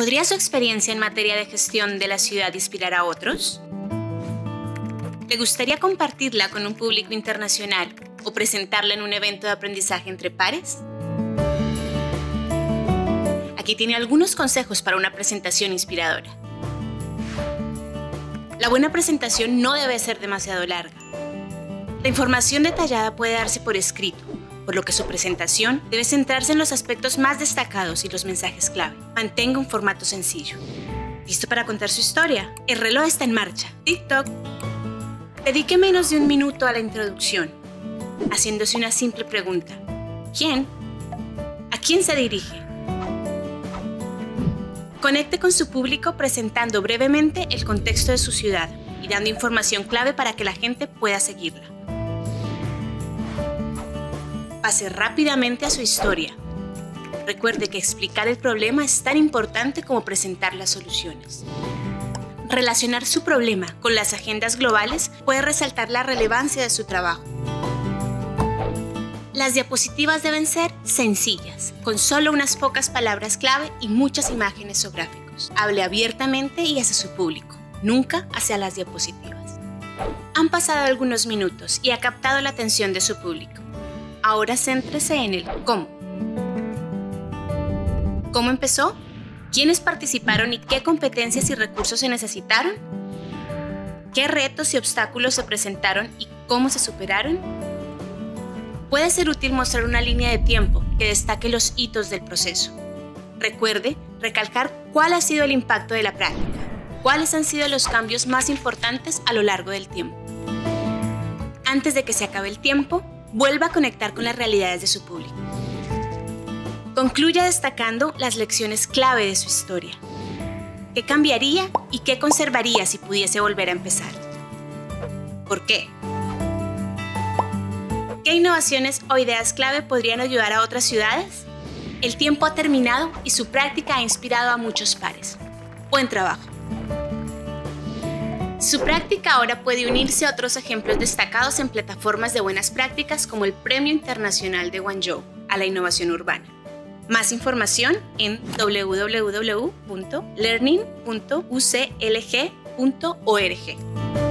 ¿Podría su experiencia en materia de gestión de la ciudad inspirar a otros? ¿Le gustaría compartirla con un público internacional o presentarla en un evento de aprendizaje entre pares? Aquí tiene algunos consejos para una presentación inspiradora. La buena presentación no debe ser demasiado larga. La información detallada puede darse por escrito, por lo que su presentación debe centrarse en los aspectos más destacados y los mensajes clave. Mantenga un formato sencillo. ¿Listo para contar su historia? El reloj está en marcha. TikTok. Dedique menos de un minuto a la introducción, haciéndose una simple pregunta. ¿Quién? ¿A quién se dirige? Conecte con su público presentando brevemente el contexto de su ciudad y dando información clave para que la gente pueda seguirla. Pase rápidamente a su historia. Recuerde que explicar el problema es tan importante como presentar las soluciones. Relacionar su problema con las agendas globales puede resaltar la relevancia de su trabajo. Las diapositivas deben ser sencillas, con solo unas pocas palabras clave y muchas imágenes o gráficos. Hable abiertamente y hacia su público, nunca hacia las diapositivas. Han pasado algunos minutos y ha captado la atención de su público. Ahora céntrese en el cómo. ¿Cómo empezó? ¿Quiénes participaron y qué competencias y recursos se necesitaron? ¿Qué retos y obstáculos se presentaron y cómo se superaron? Puede ser útil mostrar una línea de tiempo que destaque los hitos del proceso. Recuerde recalcar cuál ha sido el impacto de la práctica, cuáles han sido los cambios más importantes a lo largo del tiempo. Antes de que se acabe el tiempo, vuelva a conectar con las realidades de su público. Concluya destacando las lecciones clave de su historia. ¿Qué cambiaría y qué conservaría si pudiese volver a empezar? ¿Por qué? ¿Qué innovaciones o ideas clave podrían ayudar a otras ciudades? El tiempo ha terminado y su práctica ha inspirado a muchos pares. Buen trabajo. Su práctica ahora puede unirse a otros ejemplos destacados en plataformas de buenas prácticas como el Premio Internacional de Guangzhou a la Innovación Urbana. Más información en www.learning.uclg.org.